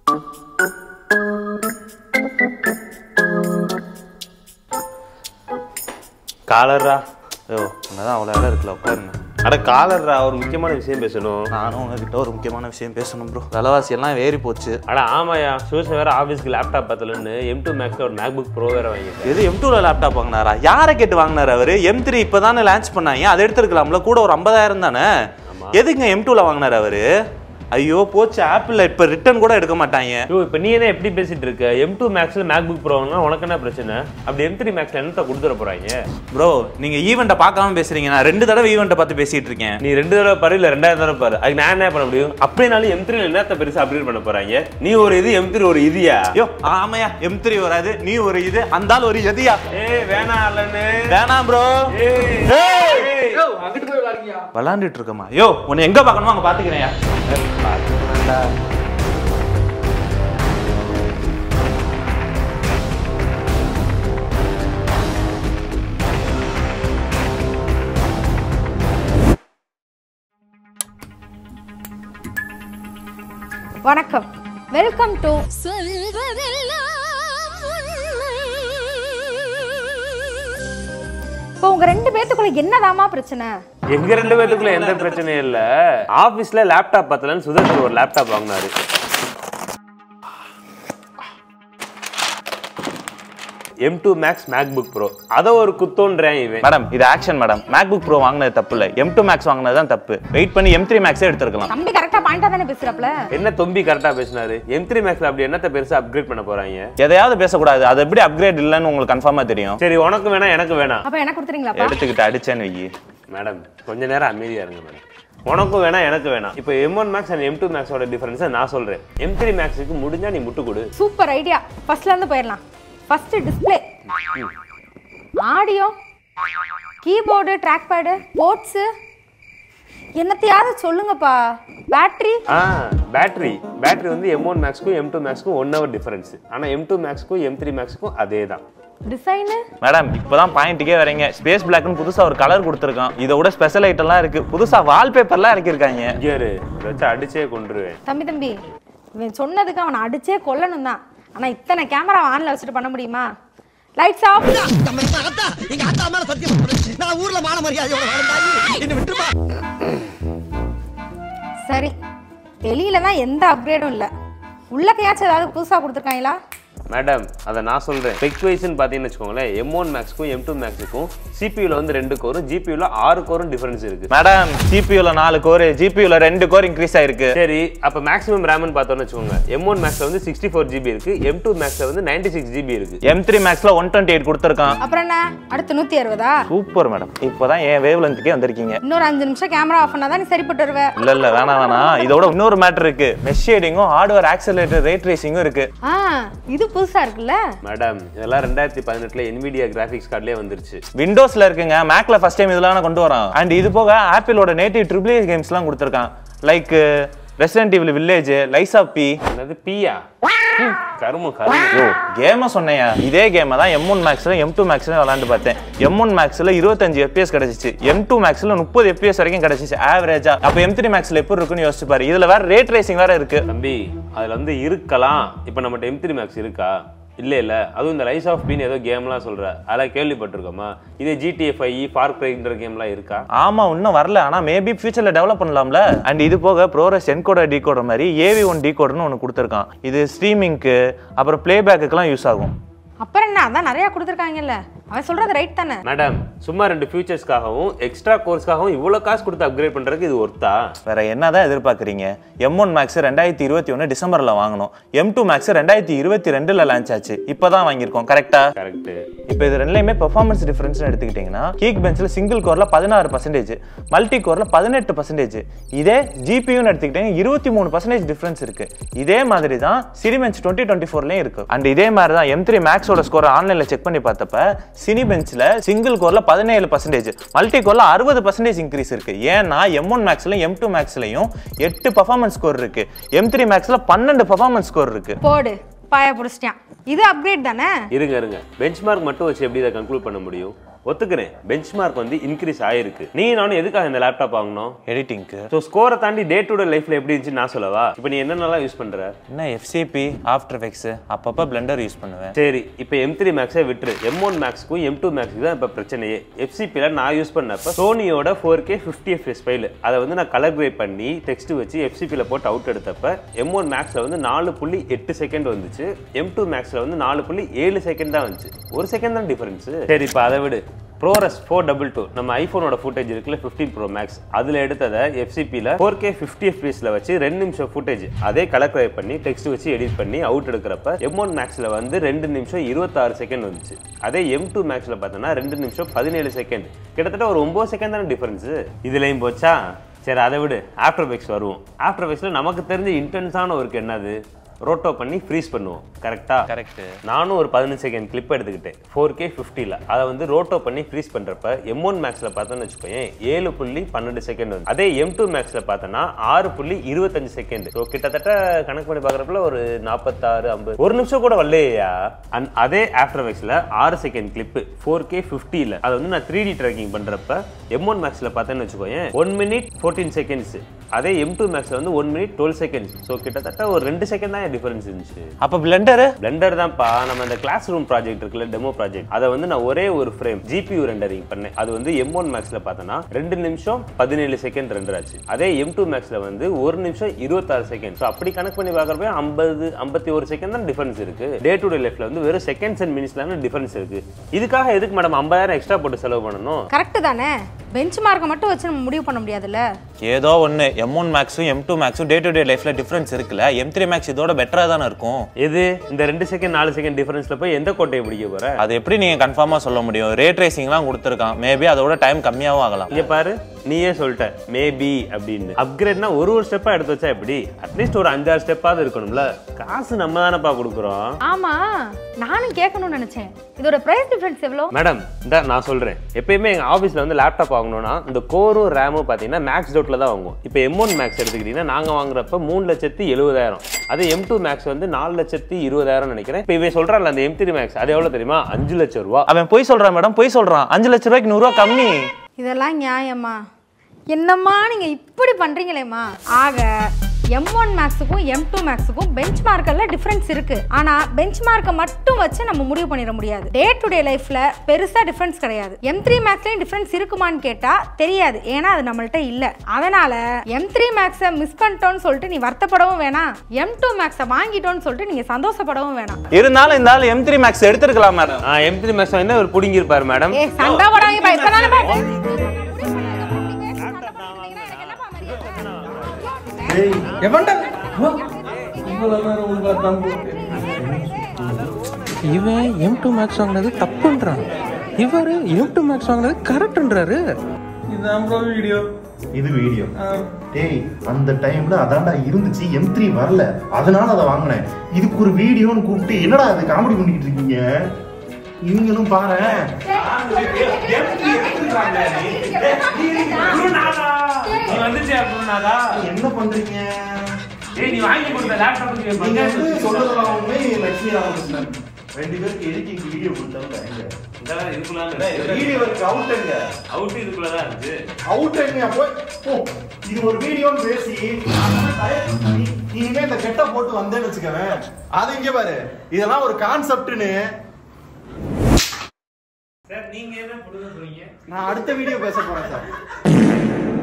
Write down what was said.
காலர்ரா. ஐயோ என்னதான் அவ்வளோ இடம் இருக்குல்ல, உட்காருங்க. அட காலர்ரா, ஒரு முக்கியமான விஷயம் பேசணும். நானும் உங்ககிட்ட ஒரு முக்கியமான விஷயம் பேசணும் ப்ரோ. விலைவாசி எல்லாம் ஏறி போச்சு. அட ஆமாயா, சூசன் வேற ஆஃபீஸ்க்கு லேப்டாப் பத்தலன்னு M2 Maxல ஒரு மேக்புக் ப்ரோ வேற வாங்கிட்டேன். எது M2ல லேப்டாப் வாங்கினாரா? யாரை கேட்டு வாங்கினாரு அவரு? M3 இப்போதானே லான்ச் பண்ணாங்க, அதை எடுத்துருக்கலாம்ல, கூட ஒரு 50,000 தானே. எதுங்க M2ல வாங்கினாரு அவரு? ஐயோ போச்சு, ஆப்பிள் இப்போ ரிட்டர்ன் கூட எடுக்க மாட்டாங்க. ஐயோ இப்போ நீ என்ன எப்படி பேசிட்டு இருக்க? M2 Maxல மேக்புக் ப்ரோ வாங்கினா உனக்கு என்ன பிரச்சனை? அப்படி M3 Maxல என்னத்தை கொடுத்துட போறாங்க? ப்ரோ நீங்க ஈவெண்ட்டை பார்க்காம பேசுறீங்க. நான் 2 தடவை ஈவெண்ட்டை பார்த்து பேசிட்டு இருக்கேன். நீ 2 தடவை பாரு, இல்லை 2,000 தடவை பாரு. அதுக்கு நான் என்ன பண்ண முடியும்? அப்படினாலும் M3ல என்னத்த பெருசா அப்கிரேட் பண்ண போறாங்க? நீ ஒரு இது, M3 ஒரு இதுயா? ஐயோ ஆமையா, M3 வராது, நீ ஒரு இது, அந்த ஒரு எதியா? வேணாம் அல்லன்னு. வேணாம் ப்ரோ. விளாண்டுட்டு இருக்கமா? யோ உன்னை எங்க பார்க்கணுமோ அங்க பாத்துக்கிறேன். வணக்கம், வெல்கம் டு இப்போ உங்க 2 பேத்துக்குள்ள என்னதாமா பிரச்சனை? எங்க 2 பேத்துக்குள்ள எந்த பிரச்சனையும் இல்ல. ஆபீஸ்ல லேப்டாப் பத்தலன்னு சுதர்ஷன் ஒரு லேப்டாப் வாங்கினாரு. M2 Max MacBook Pro அத ஒரு குத்தோன்றேன் இவன். மேடம் இது ஆக்ஷன் மேடம். MacBook Pro வாங்குனது தப்பு இல்ல, M2 Max வாங்குனது தான் தப்பு. வெயிட் பண்ணி M3 Max எடுத்துக்கலாம். தம்பி கரெக்ட்டா பாயிண்டா தானே பேசுறப்ல. என்ன தம்பி கரெக்ட்டா பேசினாரு? M3 Maxல அப்படி என்னத்த பெருசா அப்கிரேட் பண்ண போறாங்க? எதையாவது பேசக்கூடாது. அது எப்படி அப்கிரேட் இல்லன்னு உங்களுக்கு கன்ஃபார்மா தெரியும். சரி உனக்கு வேணா எனக்கு வேணா. அப்ப எனக்கு கொடுத்துறீங்களாப்பா? எடுத்துக்கிட்டு அடிச்சேன்னு வெயி. மேடம் கொஞ்ச நேரம் அமைதியா இருங்க மேடம். உனக்கும் வேணா எனக்கு வேணாம். இப்போ M1 Max and M2 Max ஓட டிஃபரன்ஸ் நான் சொல்றேன். M3 Maxக்கு முடிஞ்சா நீ முட்டு கொடு. Super idea. ஃபர்ஸ்ட்ல இருந்து போயிரலாம். First display, audio, keyboard, track pad, ports, என்னத்தையாவது சொல்லுங்கப்பா. பேட்டரி பேட்டரி வந்து M1 Maxக்கும் M2 Maxக்கும் 1 hour டிஃபரன்ஸ். ஆனா M2 Maxக்கும் M3 Maxக்கும் அதே தான். டிசைன் மேடம் இப்போதான் பாயிண்ட்டுக்கே வரீங்க. ஸ்பேஸ் பிளாக்னு புதுசா ஒரு கலர் கொடுத்துருக்கான். இதை விட ஸ்பெஷல் ஐட்டம்லாம் இருக்கு. புதுசா வால்பேப்பர்லாம் இறக்கிருக்காங்க. வச்சு அடிச்சே கொண்டுருவேன். தம்பி இவன் சொன்னதுக்கு அவனை அடிச்சே கொல்லணும் தான். ஆனா இத்தனை கேமரா ஆன்ல வச்சுட்டு பண்ண முடியுமா? Lights off. எங்க அத்தா மேல சத்தியம் பண்ணு. நான் ஊர்ல மான மரியாதையோட வாழ்ந்தாய். என்ன விட்டுப்பா. சரி, வெளியில தான் எந்த அப்கிரேடும் இல்ல. உள்ளக்கையாச்சும் ஏதாவது புதுசா கொடுத்துருக்காங்களா? மேடம் அதை நான் சொல்றேன். ஸ்பெக் வைஸ்னு பாத்தீங்கன்னு வச்சுக்கோங்களேன், M1 Maxக்கும் M2 Maxக்கும் CPUல வந்து 2 கோரும் GPUல 6 கோரும் டிஃபரன்ஸ் இருக்கு. மேடம் CPUல 4 கோர், GPUல 2 கோர் இன்க்ரீஸ் ஆயிருக்கு. சரி அப்ப மேக்ஸிமம் ரேம்னு பார்த்தோம்னு வச்சுக்கோங்க, M1 Maxல வந்து 64 GB இருக்கு, M2 Maxல வந்து 96 GB இருக்கு. M3 Maxல 128 கொடுத்துருக்கான். அப்புறம் என்ன அடுத்து 160? சூப்பர் மேடம், இப்போதான் என் வேவ் லென்த்துக்கே வந்திருக்கீங்க. இன்னொரு 5 நிமிஷம் கேமரா ஆஃப் பண்ணாதான் நீ சரிப்பட்டு வருவ. இல்ல வேணாம். இதோட இன்னொரு மேட்டர் இருக்கு. மெஷ் ஷேடிங்கும் ஹார்ட்வேர் ஆக்சலரேட்டர் ரே ட்ரேசிங்கும் இருக்கு. இது புதுசா இருக்குல்ல மேடம். இதெல்லாம் 2018ல NVIDIA கிராபிக்ஸ் கார்ட்லயே வந்துருச்சு. விண்டோஸ்ல இருக்குங்க, மேக்ல ஃபர்ஸ்ட் டைம் இதெல்லாம் கொண்டு வரான். அண்ட் இது போக ஆப்பிளோட நேட்டிவ் AAA கேம்ஸ்லாம் கொடுத்துருக்கான். Like resident evil village, lies of P. என்னது பியா? கரும யோ கேமை சொன்னையா? இதே கேமை தான் M1 Maxல M2 Maxல விளாண்டு பார்த்தேன். M1 Maxல 25 FPS கிடைச்சிச்சு, M2 Maxல 30 FPS வரைக்கும் கிடைச்சிச்சு ஆவரேஜா. அப்ப M3 Maxல எப்படி இருக்குன்னு யோசிச்சு பாரு. இதுல வேற ரே ட்ரேசிங் வேற இருக்கு. தம்பி அதுல வந்து இருக்கலாம். இப்ப நம்மகிட்ட M3 Max இருக்கா? இல்ல அதுவும் இந்த லைஸ் ஆஃப் பீன் ஏதோ கேம்லாம் சொல்ற, அதெல்லாம் கேள்விப்பட்டிருக்கோமா? இதே GTA 5 ஃபார் கிரைன்ற கேம்லாம் இருக்கா? ஆமா இன்னும் வரல, ஆனா மேபி ஃபியூச்சர்ல டெவலப் பண்ணலாம்ல. அண்ட் இது போக ப்ரோரஸ் என்கோடர் டீகோடர் மாதிரி AV1 டீகோடர்னு ஒன்று கொடுத்துருக்கான். இது ஸ்ட்ரீமிங்க்கு அப்புறம் பிளேபேக்குலாம் யூஸ் ஆகும். அப்புறம் என்ன, அதான் நிறைய கொடுத்துருக்காங்கல்ல, அவன் சொல்றது ரைட் தானே? மேடம் சும்மா 2 ஃபியூச்சர்ஸ்க்காகவும் எக்ஸ்ட்ரா கோர்ஸ்க்காகவும் இவ்வளவு காசு கொடுத்து அப்கிரேட் பண்றதுக்கு இது ஒர்த்தா? வேற என்னதான் எதிர்பார்க்குறீங்க? M1 Max 2021 டிசம்பர்ல வாங்கணும். M2 Max 2022ல லான்ச் ஆச்சு. இப்பதான் வாங்கியிருக்கோம். கரெக்டா? கரெக்ட். இப்போ இது ரெண்டுலயுமே பெர்ஃபார்மன்ஸ் டிஃபரன்ஸ் எடுத்துக்கிட்டீங்கன்னா, கீக் பெஞ்சில் சிங்கிள் கோர்ல 16%, மல்டி கோர்ல 18%. இதே GPUன்னு எடுத்துக்கிட்டீங்கன்னா 23% டிஃபரன்ஸ் இருக்கு. இதே மாதிரி தான் சினிபெஞ்ச் 2024லயும் இருக்கு. அண்ட் இதே மாதிரி தான் M3 Maxோட ஸ்கோர் ஆன்லைன்ல செக் பண்ணி பார்த்தப்ப சினிபெஞ்ச்ல சிங்கிள் கோர்ல 17%, மல்டி கோர்ல 60% இன்க்ரீஸ் இருக்கு. ஏன்னா M1 Maxலயும் M2 Maxலயும் 8 பெர்ஃபார்மன்ஸ் ஸ்கோர் இருக்கு, M3 Maxல 12 பெர்ஃபார்மன்ஸ் ஸ்கோர் இருக்கு. போடு பாய புடிச்சிட்டான். இது அப்கிரேட் தானே? இருங்க பெஞ்ச்மார்க் மட்டும் வச்சு எப்படி இதை கன்க்ளூட் பண்ண முடியும்? ஒத்துக்கிறேன் பெஞ்ச் மார்க் வந்து இன்க்ரீஸ் ஆயிருக்கு. நீ நானும் எதுக்காக இந்த லேப்டாப் வாங்கணும்? எடிட்டிங்க்கு. ஸோ ஸ்கோரை தாண்டி டே டு டே லைஃப்ல எப்படி இருந்துச்சு நான் சொல்லவா? இப்போ நீ என்னென்னலாம் யூஸ் பண்ற? என்ன FCP, ஆஃப்டர் எஃபெக்ட்ஸ், அப்பப்போ பிளெண்டர் யூஸ் பண்ணுவேன். சரி, இப்போ M3 Maxஐ விட்டுரு. M1 Maxக்கும் M2 Maxக்கு தான் இப்போ பிரச்சனையே. FCPல நான் யூஸ் பண்ணப்ப சோனியோட 4K 50 FPS ஃபைல் அதை வந்து நான் கலர் கிரேட் பண்ணி டெக்ஸ்ட் வச்சு FCPல போட்டு அவுட் எடுத்தப்ப M1 Maxல வந்து 4.8 செகண்ட் வந்துச்சு. M2 Maxல வந்து 4.7 செகண்ட் தான் வந்துச்சு. 1 செகண்ட் தான் டிஃபரன்ஸ். சரி, இப்போ அதை விடு. ProRes 422 நம்ம ஐபோனோட ஃபுட்டேஜ் இருக்குல்ல 15 Pro Max அதில் எடுத்ததை FCPல 4K 50 FPSல வச்சு 2 நிமிஷம் ஃபுட்டேஜ் அதே கலர் கிரேட் பண்ணி டெக்ஸ்ட் வச்சு எடிட் பண்ணி அவுட் எடுக்கிறப்ப M1 Maxல வந்து 2 நிமிஷம் 26 செகண்ட் வந்துச்சு. அதே M2 Maxல பார்த்தோன்னா 2 நிமிஷம் 17 செகண்ட், கிட்டத்தட்ட ஒரு 9 செகண்ட் தானே டிஃபரன்ஸ். இதுலையும் போச்சா? சரி, அதை விடு. ஆஃப்டர் எஃபெக்ட்ஸ் வருவோம். ஆஃப்டர் எஃபெக்ட்ஸ்ல நமக்கு தெரிஞ்ச இன்டென்ஸான ஒர்க் என்னது? ரோட்டோ பண்ணி ஃப்ரீஸ் பண்ணுவோம். கரெக்டா? கரெக்ட். நானும் ஒரு 15 செகண்ட் கிளிப் எடுத்துக்கிட்டேன் 4K 50ல. அதை வந்து ரோட்டோ பண்ணி ஃப்ரீஸ் பண்றப்ப M1 Maxல பார்த்தோன்னு வச்சுக்கோங்க 7.12 செகண்ட் வந்து. அதே M2 Maxல பார்த்தோன்னா 6.25 செகண்ட். ஸோ கிட்டத்தட்ட கணக்கு பண்ணி பார்க்குறப்பல ஒரு 46, 50, ஒரு நிமிஷம் கூட வரலையா? அதே ஆஃப்டர் எஃபெக்ட்ஸ்ல 6 செகண்ட் கிளிப் 4K 50ல அதை வந்து நான் 3D ட்ராக்கிங் பண்றப்ப M1 Maxல பார்த்தேன்னு வச்சுக்கோங்க 1 minute 14 செகண்ட்ஸ். அதே M2 Maxல வந்து 1 minute 12 செகண்ட்ஸ். ஸோ கிட்டத்தட்ட ஒரு 2 செகண்ட் தான் டிஃபரன்ஸ் இருந்துச்சு. அப்போ பிளெண்டர் தான்ப்பா. நம்ம அந்த கிளாஸ் ரூம் ப்ராஜெக்ட் இருக்குல்ல, டெமோ ப்ராஜெக்ட், அதை வந்து நான் ஒரே ஒரு ஃப்ரேம் GPU ரெண்டரிங் பண்ணேன். அது வந்து M1 Maxல பார்த்தோன்னா 2 நிமிஷம் 17 செகண்ட் ரெண்டர் ஆச்சு. அதே M2 Maxல வந்து 1 நிமிஷம் 26 செகண்ட். ஸோ அப்படி கணக்கு பண்ணி பார்க்குறப்ப 51 செகண்ட் தான் டிஃபரன்ஸ் இருக்கு. டே டு டே லைஃப்ல வந்து வெறும் செகண்ட்ஸ் அண்ட் மினிட்ஸ்ல டிஃபரன்ஸ் இருக்கு. இதுக்காக எதுக்கு மேடம் 50,000 எக்ஸ்ட்ரா போட்டு செலவு பண்ணணும்? கரெக்ட் தானே? பெஞ்ச் மார்க்கை மட்டும் வச்சு நம்ம முடிவு பண்ண முடியாதுல்ல. ஏதோ ஒன்று M1 Maxும் M2 Maxும் day to day லைஃப்ல டிஃபரன்ஸ் இருக்குல்ல. M3 Max இதோட பெட்டரா தானே இருக்கும். இது இந்த 2 செகண்ட் 4 செகண்ட் டிஃபரன்ஸ்ல போய் எந்த கோட்டையை பிடிக்க போற? அது எப்படி நீங்க கன்ஃபார்மா சொல்ல முடியும்? ரே ட்ரேசிங்லாம் கொடுத்துருக்கான். மேபி அதோட டைம் கம்மியாகவும் ஆகலாம். இங்க பாரு, நீயே சொல்லிட்ட மேபி அப்படின்னு. அப்கிரேட்னா ஒரு ஸ்டெப்பா எடுத்து வச்சா எப்படி? அட்லீஸ்ட் ஒரு 5-6 ஸ்டெப்பாவது இருக்கணும்ல. காசு நம்ம தானப்பா கொடுக்குறோம். ஆமா, நானும் கேட்கணும்னு நினைச்சேன். இதோட பிரைஸ் டிஃபரன்ஸ் எவ்வளோ? மேடம் இந்த நான் சொல்றேன், எப்பயுமே எங்க ஆஃபீஸ்ல வந்து லேப்டாப் வாங்கணும்னா இந்த கோரும் ரேமும் பார்த்தீங்கன்னா மேக்ஸ் டவுட்ல தான் வாங்குவோம். இப்போ M1 Max எடுத்துக்கிட்டீங்கன்னா நாங்க வாங்குறப்ப 3,70,000. அதே M2 Max வந்து 4,20,000 நினைக்கிறேன். இப்போ இவன் சொல்றான்ல அந்த M3 Max அது எவ்வளவு தெரியுமா? 5 லட்சம் ரூபா. அவன் போய் சொல்றான் மேடம், போய் சொல்றான். 5 லட்சம் ரூபாய்க்கு 100 ரூபா கம்மி. இதெல்லாம் நியாயமா? என்னம்மா நீங்க இப்படி பண்றீங்களேம்மா? ஆக M1 Maxுக்கும் M2 Maxுக்கும் பெஞ்ச் மார்க்கெல்லாம் டிஃபரன்ஸ் இருக்கு. ஆனா பெஞ்ச் மார்க்கை மட்டும் வச்சு நம்ம முடிவு பண்ணிட முடியாது. டே டு டே லைஃப்ல பெருசா டிஃபரன்ஸ் கிடையாது. M3 Maxலயும் டிஃபரன்ஸ் இருக்குமான்னு கேட்டா தெரியாது, ஏன்னா அது நம்மள்ட்ட இல்ல. அதனால M3 Maxை மிஸ் பண்ணிட்டோம்னு சொல்லிட்டு நீ வருத்தப்படவும் வேணாம், M2 Maxை வாங்கிட்டோம்னு சொல்லிட்டு நீங்க சந்தோஷப்படவும் வேணாம். இருந்தாலும் இந்த ஆள் M3 Max எடுத்துக்கலாம் மேடம். M3 Max என்ன ஒரு புடிங்கி இருப்பாரு மேடம். சண்டை போடாதீங்க பா. இப்ப நானே பாத்து இவன் M2 Max வாங்கினது தப்புன்றான், இவரு M2 Max வாங்கினது கரெக்ட்ன்றாரு. இதுதான் ப்ரோ வீடியோ. இது வீடியோ. டேய், அந்த டைம்ல அதான்டா இருந்துச்சு, M3 வரல, அதனால அதை வாங்கினேன். இதுக்கு ஒரு வீடியோன்னு கூப்பிட்டு என்னடா அது காமெடி பண்ணிட்டு இருக்கீங்க? நீங்களும் பாரு. என்ன பண்றீங்க? நீ வாங்கி கொடுத்த லேப்டாப் சொல்றதெல்லாம் உண்மை. லட்சுமி ராமகிருஷ்ணன் 2 பேருக்கு எடிட்டிங் வீடியோ கொடுத்தாங்க. இது ஒரு வீடியோன்னு பேசி இனிமே இந்த கெட்ட போட்டு வந்தேன்னு வச்சுக்கவேன். அது இங்க பாரு, இதெல்லாம் ஒரு கான்செப்ட்னு. சார் நீங்க என்ன சொல்றீங்க? நான் அடுத்த வீடியோ பேச போறேன் சார்.